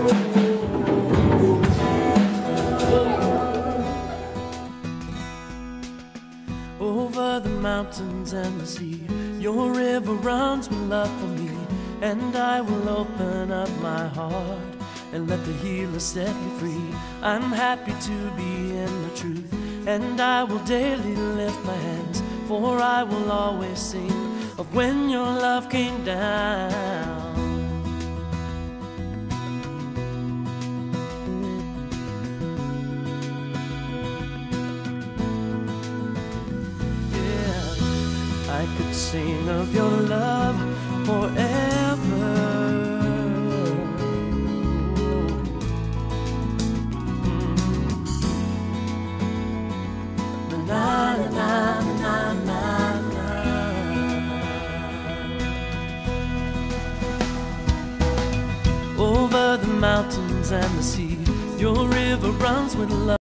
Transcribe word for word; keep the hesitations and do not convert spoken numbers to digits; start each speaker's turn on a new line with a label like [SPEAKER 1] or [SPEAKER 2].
[SPEAKER 1] Over the mountains and the sea, your river runs with love for me. And I will open up my heart and let the healer set me free. I'm happy to be in the truth, and I will daily lift my hands, for I will always sing of when your love came down. I could sing of your love forever. Mm. Na, na, na, na, na, na. Over the mountains and the sea, your river runs with love.